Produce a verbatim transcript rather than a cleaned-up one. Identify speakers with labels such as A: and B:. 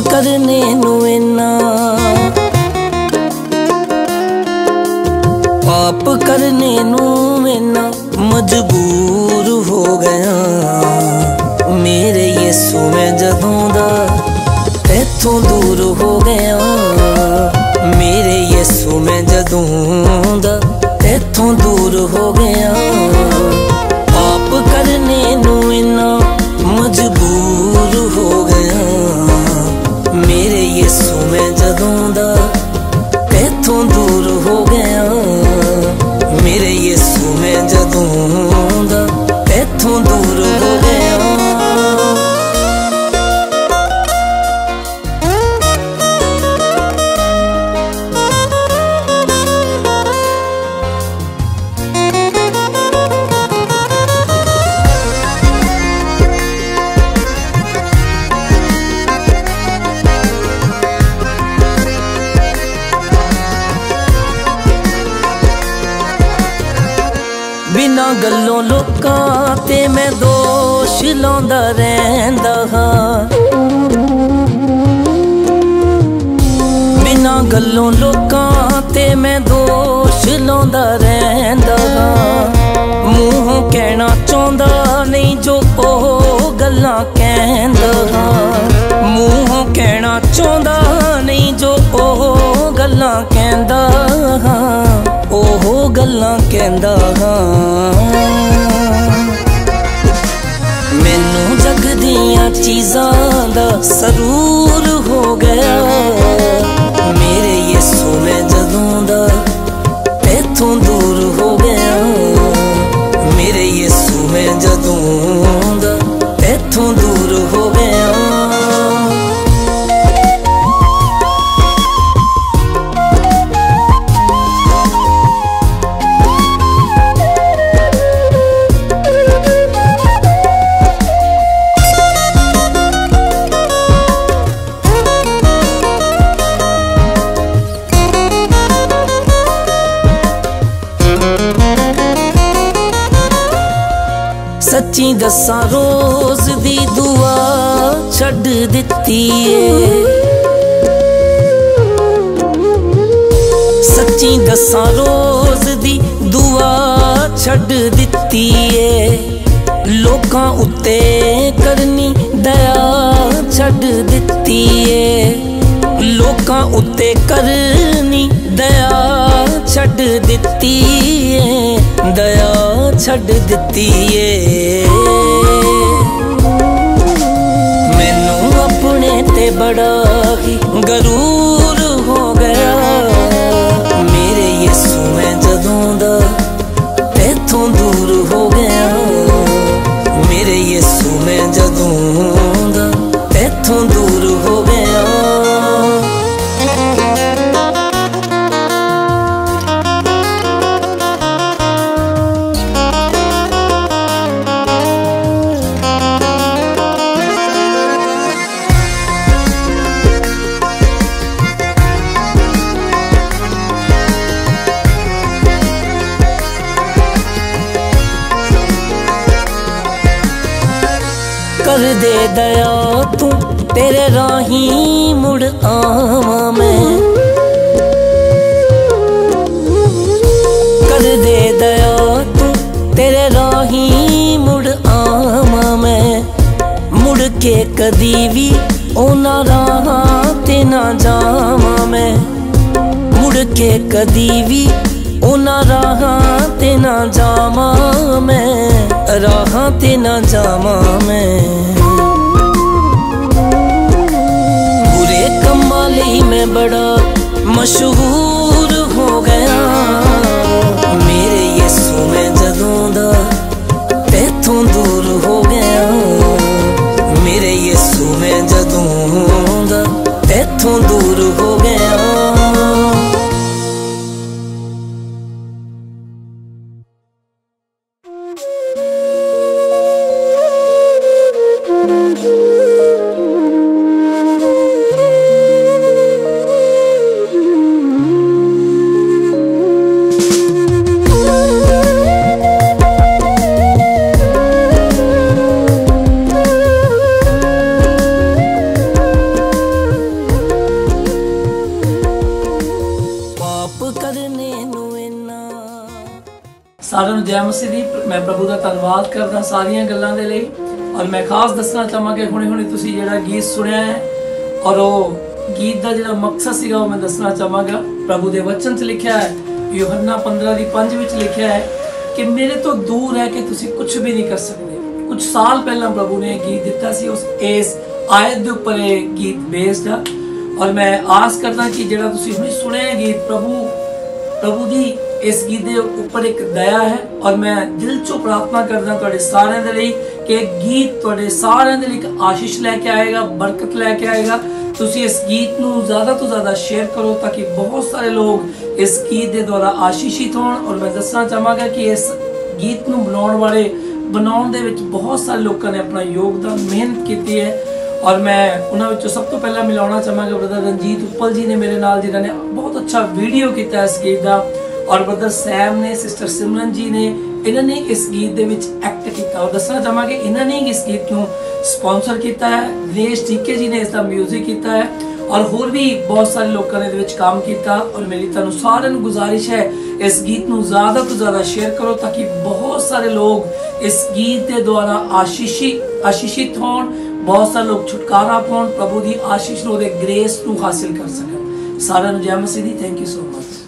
A: करने नू इन्ना पाप करने नू इन्ना मजबूर हो गया। मेरे यीशु मैं जदों दा इत्थों दूर हो गया। मेरे यीशु मैं जदों दा इत्थों दूर हो गया। पाप करने नू इन्ना मजबूर हो गया। मेरे यीशु मैं जदों दा इत्थों दूर हो गया। मेरे यीशु मैं जदों दा इत्थों दूर हो गया। बिना गल्लों लोकां ते मैं दोष लांदा रहिंदा हां। बिना गल्लों लोकां ते मैं दोष लांदा रहिंदा हां। मूहों कहना चाहुंदा नहीं जो ओह गल्लां कहंदा हां। मूहों कहना चाहुंदा नहीं जो ओह गल्लां कहंदा हां। ओह गल्लां कहंदा हां। मैनू जग दियां चीज़ां दा सरूर हो गया। मेरे यीशु मैं जदों दा इत्थों दूर हो गया। मेरे यीशु मैं जदों दा इत्थों दूर हो गया। सच्ची दसा रोज दी दुआ छड्ड दित्ती है। सच्ची दसा रोज दी दुआ छड्ड दित्ती है। लोकां उत्ते करनी दया छड्ड दित्ती है। लोकां उत्ते करनी दया छड्ड दित्ती है। दया छड्ड दित्ती है। मैनू अपने ते बड़ा ही गरूर हो गया। मेरे यीशु मैं जदों दा इत्थों दूर हो गया। मेरे यीशु मैं जदों दा इत्थों दूर हो गया। कर दे दया तू तेरे राही मुड़ आवा मैं। कर दे दया तू तेरे राही मुड़ आवा मैं। मुड़ के कदी भी ओना राह ते ना जावा मैं। मुड़ के कदी भी ओना राह ते ना जावा मैं। राह ते ना जावा मैं। बुरे कम्मां लई मैं बड़ा मशहूर हो गया। मेरे यीशु मैं जदों दा इत्थों दूर हो गया। मेरे यीशु मैं जदों दा इत्थों दूर हो गया।
B: सारिਆਂ ਨੂੰ जय मसीह दी। मैं प्रभु का धन्यवाद करदा सारियां गल्लां दे लई। और मैं खास दसना चाहां कि हुणे हुणे तुसीं जिहड़ा गीत सुनिया है और वो गीत का जिहड़ा मकसद सीगा वो मैं दसना चाहांगा। प्रभु दे वचन च लिखिया है, यूहन्ना पंद्रह दी पंज विच लिखिया है कि मेरे तो दूर रह के तुसीं कुछ भी नहीं कर सकते। कुछ साल पहला प्रभु ने गीत दिता सी, उस इस आयत दे उपर ये गीत बेस्ड है। और मैं आस करदा कि जिहड़ा तुसीं हुणे सुनिया गीत प्रभु प्रभु दी इस गीत के उपर एक दया है। और मैं दिल चो प्रार्थना करदा तुहाडे सारिਆਂ दे लई कि गीत तुहाडे सारिਆਂ दे लई एक आशीष लैके आएगा, बरकत लैके आएगा। तुसीं इस गीत नूं ज़्यादा तो ज़्यादा शेयर करो ताकि बहुत सारे लोग इस गीत के द्वारा आशीषित होण। और मैं दसना चाहांगा कि इस गीत नूं बनाउण वाले बनाउण दे विच बहुत सारे लोगों ने अपना योगदान मेहनत की है। और मैं उन्हां विचों सब तो पहला मिलाउणा चाहांगा ब्रदर रंजीत उपल जी ने मेरे नाल जिन्हां ने बहुत अच्छा वीडियो किया इस गीत का। और ब्रदर सैम ने, सिस्टर सिमरन जी ने, इन्होंने इस गीत दे विच एक्ट किया। और दसना चाहांगे इन्होंने इस गीत को स्पॉन्सर किया है। दिनेश टीके जी ने इसका म्यूजिक किया है और होर भी बहुत सारे लोगों ने इहदे विच काम किया। और मेरी तुहानूं सारिआं नूं गुजारिश है इस गीत को ज़्यादा तो ज़्यादा शेयर करो ताकि बहुत सारे लोग इस गीत के द्वारा आशीषित आशीषित होण, बहुत सारे लोग छुटकारा पाउण, प्रभु की आशीष नूं, ग्रेस नूं हासिल कर सकन। सारिआं नूं जय मसीह दी। Thank you so much.